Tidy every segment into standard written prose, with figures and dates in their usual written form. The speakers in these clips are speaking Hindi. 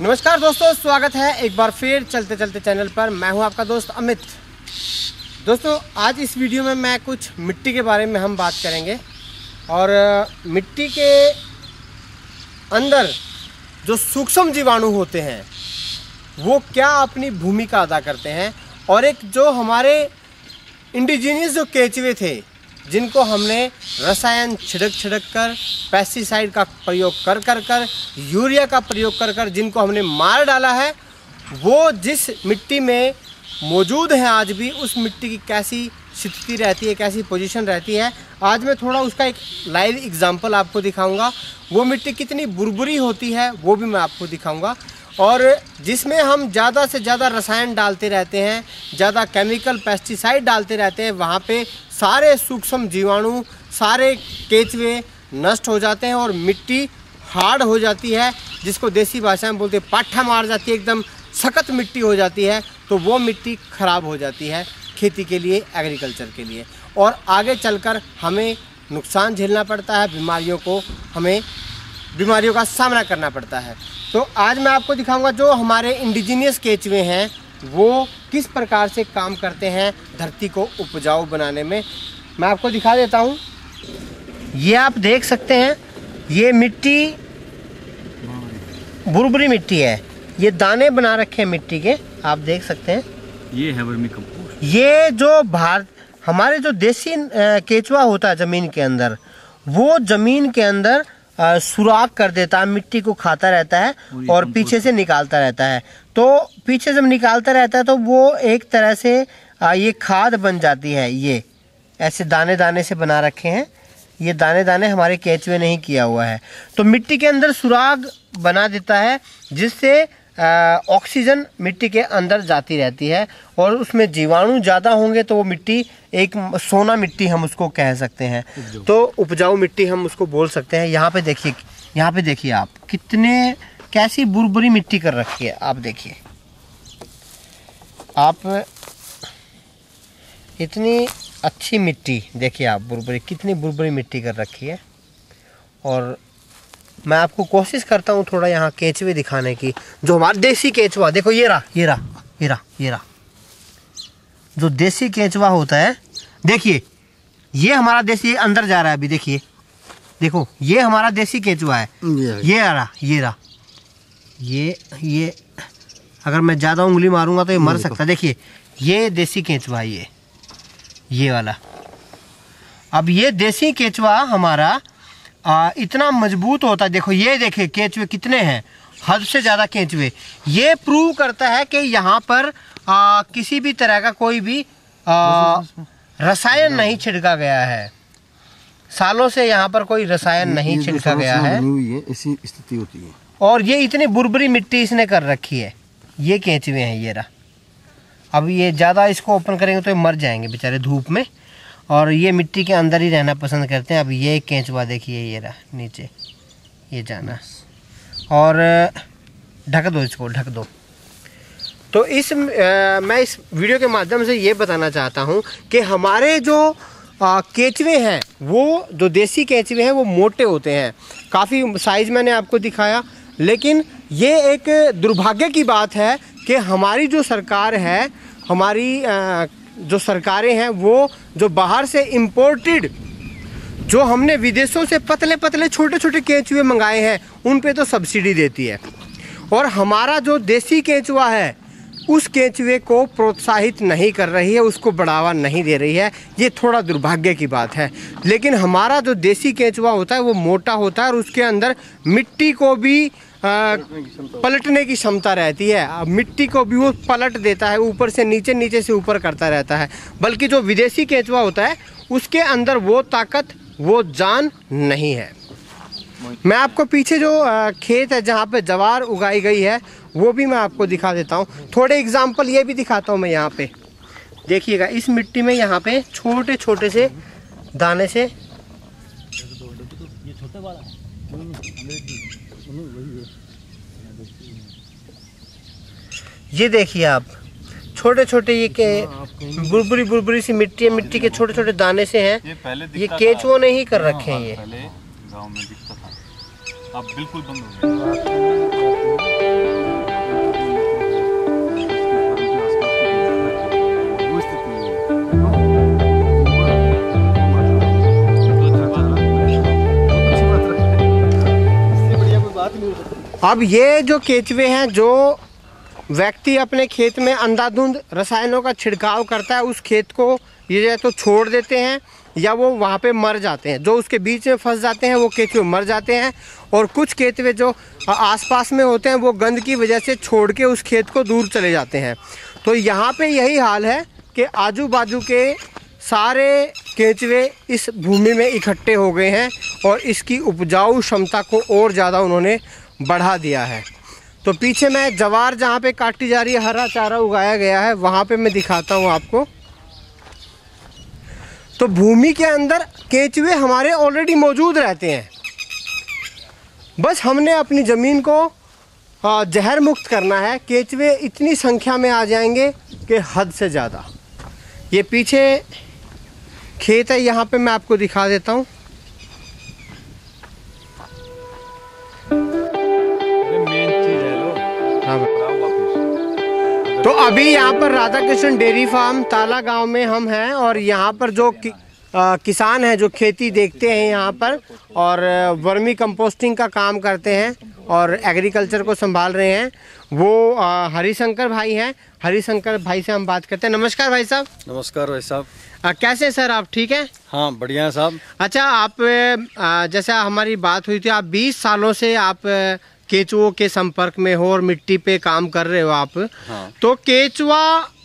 नमस्कार दोस्तों, स्वागत है एक बार फिर चलते चलते चैनल पर। मैं हूं आपका दोस्त अमित। दोस्तों, आज इस वीडियो में मैं कुछ मिट्टी के बारे में हम बात करेंगे और मिट्टी के अंदर जो सूक्ष्म जीवाणु होते हैं वो क्या अपनी भूमिका अदा करते हैं, और एक जो हमारे इंडिजीनियस जो केचुए थे जिनको हमने रसायन छिड़क कर, पेस्टिसाइड का प्रयोग कर यूरिया का प्रयोग कर जिनको हमने मार डाला है, वो जिस मिट्टी में मौजूद हैं आज भी, उस मिट्टी की कैसी स्थिति रहती है, कैसी पोजीशन रहती है। आज मैं थोड़ा उसका एक लाइव एग्जांपल आपको दिखाऊंगा। वो मिट्टी कितनी बुरबुरी होती है वो भी मैं आपको दिखाऊंगा, और जिसमें हम ज़्यादा से ज़्यादा रसायन डालते रहते हैं, ज़्यादा केमिकल पेस्टिसाइड डालते रहते हैं, वहाँ पे सारे सूक्ष्म जीवाणु, सारे केचुए नष्ट हो जाते हैं और मिट्टी हार्ड हो जाती है, जिसको देसी भाषा में बोलते हैं पाठा मार जाती है, एकदम सख्त मिट्टी हो जाती है। तो वो मिट्टी ख़राब हो जाती है खेती के लिए, एग्रीकल्चर के लिए, और आगे चलकर हमें नुकसान झेलना पड़ता है, बीमारियों का सामना करना पड़ता है। तो आज मैं आपको दिखाऊंगा जो हमारे इंडिजीनियस केचुए हैं वो किस प्रकार से काम करते हैं धरती को उपजाऊ बनाने में। मैं आपको दिखा देता हूं। ये आप देख सकते हैं, ये मिट्टी बुरबुरी मिट्टी है, ये दाने बना रखे हैं मिट्टी के, आप देख सकते हैं। ये है वर्मी कंपोस्ट। ये जो हमारे जो देसी केचुआ होता है ज़मीन के अंदर, वो ज़मीन के अंदर सुराख कर देता है, मिट्टी को खाता रहता है और पीछे से निकालता रहता है। तो पीछे जब निकालता रहता है तो वो एक तरह से ये खाद बन जाती है। ये ऐसे दाने दाने से बना रखे हैं, ये दाने दाने हमारे केचुए ने ही किया हुआ है। तो मिट्टी के अंदर सुराख बना देता है, जिससे ऑक्सीजन मिट्टी के अंदर जाती रहती है, और उसमें जीवाणु ज़्यादा होंगे तो वो मिट्टी एक सोना मिट्टी हम उसको कह सकते हैं, तो उपजाऊ मिट्टी हम उसको बोल सकते हैं। यहाँ पे देखिए आप कैसी बुरबुरी मिट्टी कर रखी है। आप देखिए, आप इतनी अच्छी मिट्टी देखिए, आप कितनी बुरबुरी मिट्टी कर रखी है। और मैं आपको कोशिश करता हूँ थोड़ा यहाँ केचुए दिखाने की, जो हमारा देसी केचुआ। देखो ये रहा जो देसी केचुआ होता है। देखिए ये हमारा देसी, अंदर जा रहा है अभी, देखो ये हमारा देसी केचुआ है। ये रहा ये अगर मैं ज़्यादा उंगली मारूंगा तो ये मर सकता है। देखिए ये देसी केचुआ है, ये वाला। अब ये देसी केचुआ हमारा इतना मजबूत होता है। देखो ये देखिए केचुए कितने हैं, हद से ज़्यादा केचुए। ये प्रूव करता है कि यहाँ पर किसी भी तरह का कोई भी रसायन नहीं छिड़का गया है। सालों से यहाँ पर कोई रसायन नहीं छिड़का गया है, ऐसी स्थिति होती है। और ये इतनी बुरबुरी मिट्टी इसने कर रखी है। ये केचुए हैं, ये रहा। अब ये ज़्यादा इसको ओपन करेंगे तो ये मर जाएंगे बेचारे धूप में, और ये मिट्टी के अंदर ही रहना पसंद करते हैं। अब ये केचुआ देखिए, ये रहा नीचे, ये जाना, और ढक दो इसको, ढक दो। तो मैं इस वीडियो के माध्यम से ये बताना चाहता हूँ कि हमारे जो केचुए हैं, वो जो देसी केचुए हैं वो मोटे होते हैं, काफ़ी साइज मैंने आपको दिखाया। लेकिन ये एक दुर्भाग्य की बात है कि हमारी जो सरकार है, हमारी जो सरकारें हैं, वो जो बाहर से इम्पोर्टेड, जो हमने विदेशों से पतले पतले छोटे छोटे केचुए मंगाए हैं, उन पे तो सब्सिडी देती है, और हमारा जो देसी केचुआ है उस केचुए को प्रोत्साहित नहीं कर रही है, उसको बढ़ावा नहीं दे रही है। ये थोड़ा दुर्भाग्य की बात है। लेकिन हमारा जो देसी केचुआ होता है वो मोटा होता है, और उसके अंदर मिट्टी को भी पलटने की क्षमता रहती है। अब मिट्टी को भी वो पलट देता है, ऊपर से नीचे, नीचे से ऊपर करता रहता है। बल्कि जो विदेशी केचुआ होता है उसके अंदर वो ताकत, वो जान नहीं है। मैं आपको पीछे जो खेत है जहाँ पे ज्वार उगाई गई है वो भी मैं आपको दिखा देता हूँ। थोड़े एग्जाम्पल ये भी दिखाता हूँ मैं। यहाँ पे देखिएगा, इस मिट्टी में यहाँ पे छोटे छोटे से दाने से, ये देखिए आप, छोटे छोटे ये के बुरबुरी सी मिट्टी है, मिट्टी के छोटे छोटे दाने से हैं। ये केचुओं ने ही कर रखे हैं। ये गांव में दिखता था, अब बिल्कुल बंद हो गया। अब ये जो केचुए हैं, जो व्यक्ति अपने खेत में अंधाधुंध रसायनों का छिड़काव करता है, उस खेत को ये या तो छोड़ देते हैं या वो वहाँ पे मर जाते हैं। जो उसके बीच में फंस जाते हैं वो केचुए मर जाते हैं, और कुछ केचुए जो आसपास में होते हैं वो गंद की वजह से छोड़ के उस खेत को दूर चले जाते हैं। तो यहाँ पे यही हाल है कि आजू बाजू के सारे केचुए इस भूमि में इकट्ठे हो गए हैं और इसकी उपजाऊ क्षमता को और ज़्यादा उन्होंने बढ़ा दिया है। तो पीछे मैं जवार जहाँ पे काटी जा रही है, हरा चारा उगाया गया है, वहाँ पे मैं दिखाता हूँ आपको। तो भूमि के अंदर केचुए हमारे ऑलरेडी मौजूद रहते हैं, बस हमने अपनी ज़मीन को जहर मुक्त करना है। केचुए इतनी संख्या में आ जाएंगे कि हद से ज़्यादा। ये पीछे खेत है, यहाँ पे मैं आपको दिखा देता हूँ। तो अभी यहाँ पर राधा कृष्ण डेयरी फार्म ताला गांव में हम हैं, और यहाँ पर जो किसान हैं जो खेती देखते हैं यहाँ पर, और वर्मी कंपोस्टिंग का काम करते हैं और एग्रीकल्चर को संभाल रहे हैं, वो हरिशंकर भाई हैं। हरिशंकर भाई से हम बात करते हैं। नमस्कार भाई साहब। नमस्कार भाई साहब। कैसे सर, आप ठीक हैं? हाँ बढ़िया है साहब। अच्छा, आप जैसा हमारी बात हुई थी, आप 20 सालों से आप केचुओं के संपर्क में हो और मिट्टी पे काम कर रहे हो आप। हाँ। तो केचुआ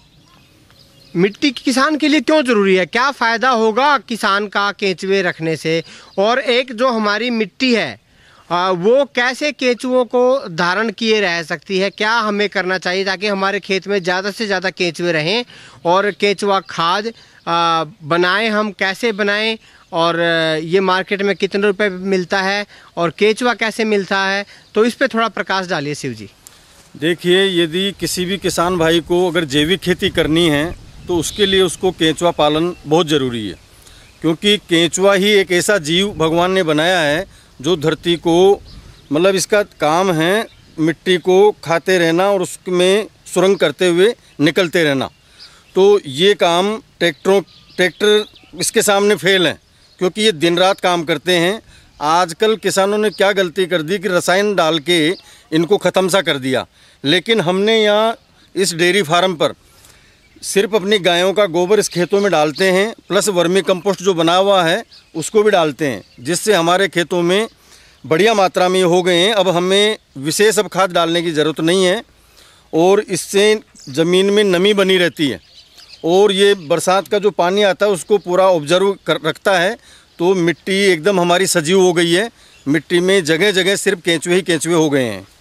मिट्टी किसान के लिए क्यों जरूरी है? क्या फायदा होगा किसान का केचुए रखने से? और एक जो हमारी मिट्टी है वो कैसे केचुओं को धारण किए रह सकती है? क्या हमें करना चाहिए ताकि हमारे खेत में ज़्यादा से ज़्यादा केचुए रहें? और केचुआ खाद बनाएं, हम कैसे बनाएं? और ये मार्केट में कितने रुपए मिलता है और केचुआ कैसे मिलता है? तो इस पे थोड़ा प्रकाश डालिए शिव जी। देखिए, यदि किसी भी किसान भाई को अगर जैविक खेती करनी है तो उसके लिए उसको केंचुआ पालन बहुत ज़रूरी है, क्योंकि केंचुआ ही एक ऐसा जीव भगवान ने बनाया है जो धरती को, मतलब इसका काम है मिट्टी को खाते रहना और उसमें सुरंग करते हुए निकलते रहना। तो ये काम ट्रैक्टर इसके सामने फेल है, क्योंकि ये दिन रात काम करते हैं। आजकल किसानों ने क्या गलती कर दी कि रसायन डाल के इनको ख़त्म सा कर दिया, लेकिन हमने यहाँ इस डेयरी फार्म पर सिर्फ अपनी गायों का गोबर इस खेतों में डालते हैं, प्लस वर्मी कंपोस्ट जो बना हुआ है उसको भी डालते हैं, जिससे हमारे खेतों में बढ़िया मात्रा में हो गए हैं। अब हमें विशेष अब खाद डालने की ज़रूरत नहीं है, और इससे ज़मीन में नमी बनी रहती है, और ये बरसात का जो पानी आता है उसको पूरा ऑब्जर्व कर रखता है। तो मिट्टी एकदम हमारी सजीव हो गई है, मिट्टी में जगह जगह सिर्फ केंचुए ही केंचुए हो गए हैं।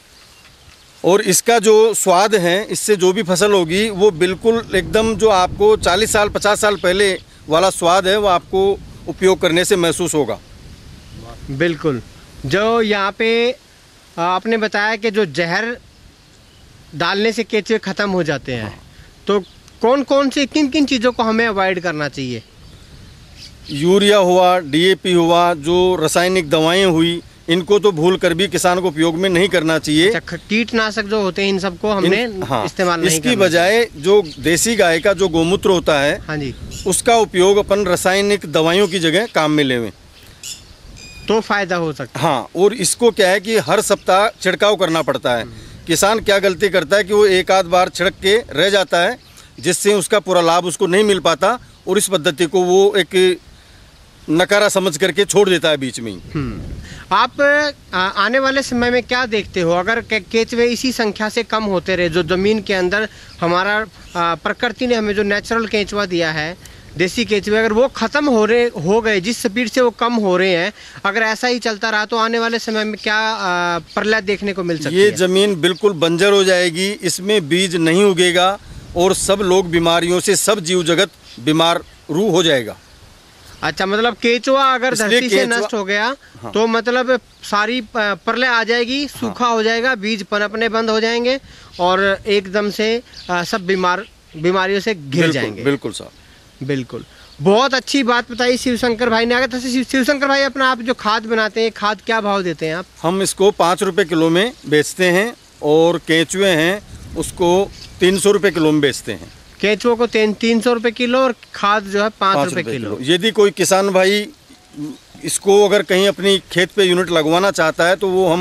और इसका जो स्वाद है, इससे जो भी फसल होगी वो बिल्कुल एकदम जो आपको 40 साल 50 साल पहले वाला स्वाद है वो आपको उपयोग करने से महसूस होगा। बिल्कुल। जो यहाँ पे आपने बताया कि जो जहर डालने से केंचुए ख़त्म हो जाते हैं, तो कौन कौन से किन किन चीज़ों को हमें अवॉइड करना चाहिए? यूरिया हुआ, डीएपी हुआ, जो रासायनिक दवाएं हुई, इनको तो भूल कर भी किसान को उपयोग में नहीं करना चाहिए। अच्छा, कीटनाशक जो होते हैं इन सबको हमने इस्तेमाल नहीं इसकी बजाय जो देसी गाय का जो गोमूत्र होता है, हाँ जी, उसका उपयोग अपन रासायनिक दवाइयों की जगह काम में लेवें तो फायदा हो सकता है। हाँ, और इसको क्या है कि हर सप्ताह छिड़काव करना पड़ता है। किसान क्या गलती करता है कि वो एक आध बार छिड़क के रह जाता है, जिससे उसका पूरा लाभ उसको नहीं मिल पाता, और इस पद्धति को वो एक नकारा समझ करके छोड़ देता है बीच में ही। आप आने वाले समय में क्या देखते हो? अगर केचुए इसी संख्या से कम होते रहे, जो ज़मीन के अंदर हमारा प्रकृति ने हमें जो नेचुरल केंचुआ दिया है, देसी केंचुए, अगर वो ख़त्म हो गए, जिस स्पीड से वो कम हो रहे हैं, अगर ऐसा ही चलता रहा तो आने वाले समय में क्या प्रलय देखने को मिल सकती है? ये ज़मीन बिल्कुल बंजर हो जाएगी, इसमें बीज नहीं उगेगा, और सब लोग बीमारियों से, सब जीव जगत बीमार रू हो जाएगा। अच्छा, मतलब केचुआ अगर धरती से नष्ट हो गया, हाँ, तो मतलब सारी प्रलय आ जाएगी, सूखा हो जाएगा, बीज पनपने बंद हो जाएंगे और एकदम से सब बीमारियों से घिर जाएंगे। बिल्कुल साहब, बिल्कुल। बहुत अच्छी बात बताई शिवशंकर भाई ने। अगर शिवशंकर भाई, अपना आप जो खाद बनाते हैं, खाद क्या भाव देते हैं आप? हम इसको 5 रुपये किलो में बेचते हैं, और केंचुए हैं उसको 300 रुपये किलो में बेचते हैं। केंचुओं को 300 रुपये किलो और खाद जो है 5 रुपये किलो। यदि कोई किसान भाई इसको अगर कहीं अपनी खेत पे यूनिट लगवाना चाहता है तो वो हम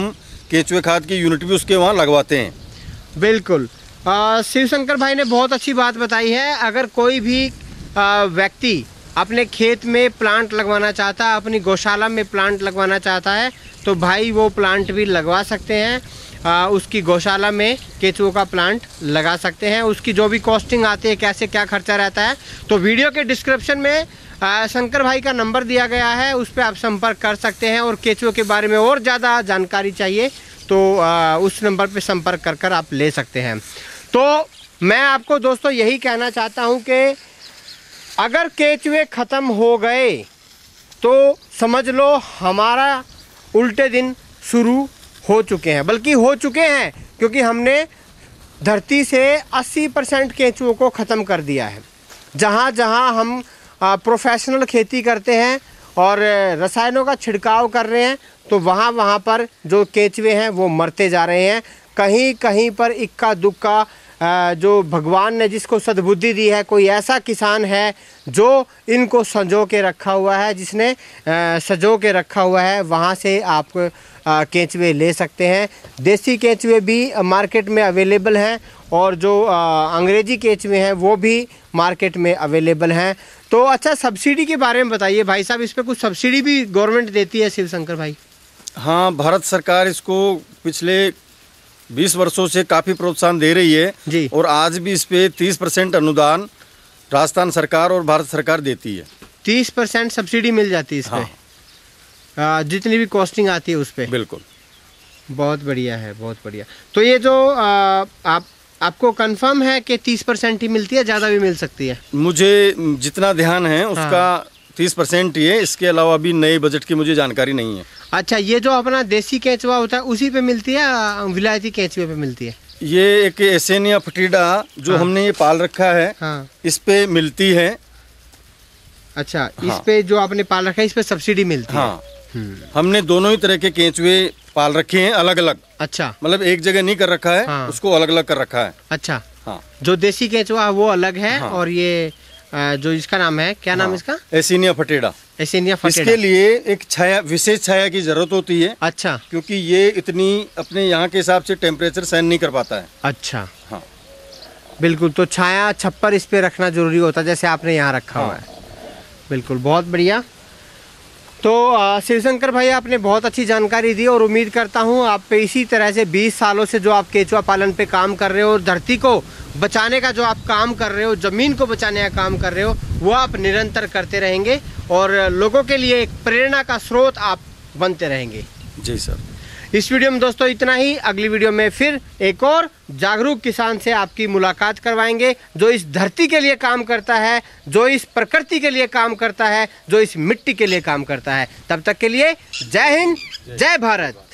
केंचुए खाद की यूनिट भी उसके वहाँ लगवाते हैं। बिल्कुल। शिवशंकर भाई ने बहुत अच्छी बात बताई है। अगर कोई भी व्यक्ति अपने खेत में प्लांट लगवाना चाहता है, अपनी गौशाला में प्लांट लगवाना चाहता है, तो भाई वो प्लांट भी लगवा सकते हैं। उसकी गौशाला में केंचुओं का प्लांट लगा सकते हैं। उसकी जो भी कॉस्टिंग आती है, कैसे क्या खर्चा रहता है, तो वीडियो के डिस्क्रिप्शन में शंकर भाई का नंबर दिया गया है, उस पर आप संपर्क कर सकते हैं। और केंचुओं के बारे में और ज़्यादा जानकारी चाहिए तो उस नंबर पर संपर्क कर आप ले सकते हैं। तो मैं आपको दोस्तों यही कहना चाहता हूँ कि अगर केंचुए ख़त्म हो गए तो समझ लो हमारा उल्टे दिन शुरू हो चुके हैं, बल्कि हो चुके हैं, क्योंकि हमने धरती से 80% केंचुओं को ख़त्म कर दिया है। जहाँ जहाँ हम प्रोफेशनल खेती करते हैं और रसायनों का छिड़काव कर रहे हैं, तो वहाँ पर जो केंचुए हैं वो मरते जा रहे हैं। कहीं कहीं पर इक्का दुक्का जो भगवान ने जिसको सद्बुद्धि दी है, कोई ऐसा किसान है जो इनको संजो के रखा हुआ है, जिसने सजो के रखा हुआ है, वहाँ से आप केंचुए ले सकते हैं। देसी केंचुए भी मार्केट में अवेलेबल हैं और जो अंग्रेजी केंचुए हैं वो भी मार्केट में अवेलेबल हैं। तो अच्छा, सब्सिडी के बारे में बताइए भाई साहब, इस पर कुछ सब्सिडी भी गवर्नमेंट देती है शिवशंकर भाई? हाँ, भारत सरकार इसको पिछले 20 वर्षों से काफ़ी प्रोत्साहन दे रही है जी। और आज भी इस पे 30% अनुदान राजस्थान सरकार और भारत सरकार देती है। 30% सब्सिडी मिल जाती है इस पे? हाँ। जितनी भी कॉस्टिंग आती है उस पे? बिल्कुल। बहुत बढ़िया है, बहुत बढ़िया। तो ये जो आपको कंफर्म है कि 30% ही मिलती है, ज़्यादा भी मिल सकती है? मुझे जितना ध्यान है उसका 30% ही है, इसके अलावा अभी नए बजट की मुझे जानकारी नहीं है। अच्छा, ये जो अपना देसी केंचुआ होता है उसी पे मिलती है या विलायती केंचुए पे मिलती है? ये एक एसेनिया फटीडा जो हमने ये पाल रखा है, इस पे मिलती है। अच्छा, इस पे जो आपने पाल रखा है इस पे सब्सिडी मिलती है? हमने दोनों ही तरह के केंचुए पाल रखे हैं, अलग अलग। अच्छा, मतलब एक जगह नहीं कर रखा है, उसको अलग अलग कर रखा है। अच्छा, हाँ। जो देसी केंचुआ वो अलग है और ये जो इसका नाम है, क्या नाम इसका? एसेनिया फटीडा। एसेनिया फटीडा। इसके लिए एक छाया, विशेष छाया की जरूरत होती है। अच्छा, क्योंकि ये इतनी अपने यहाँ के हिसाब से टेम्परेचर सहन नहीं कर पाता है। अच्छा, हाँ, बिल्कुल। तो छाया, छप्पर इस पे रखना जरूरी होता है, जैसे आपने यहाँ रखा हुआ है। बिल्कुल, बहुत बढ़िया। तो शिवशंकर भाई, आपने बहुत अच्छी जानकारी दी और उम्मीद करता हूँ आप पे इसी तरह से 20 सालों से जो आप केंचुआ पालन पे काम कर रहे हो और धरती को बचाने का जो आप काम कर रहे हो, ज़मीन को बचाने का काम कर रहे हो, वो आप निरंतर करते रहेंगे और लोगों के लिए एक प्रेरणा का स्रोत आप बनते रहेंगे। जी सर। इस वीडियो में दोस्तों इतना ही। अगली वीडियो में फिर एक और जागरूक किसान से आपकी मुलाकात करवाएंगे, जो इस धरती के लिए काम करता है, जो इस प्रकृति के लिए काम करता है, जो इस मिट्टी के लिए काम करता है। तब तक के लिए जय हिंद, जय भारत।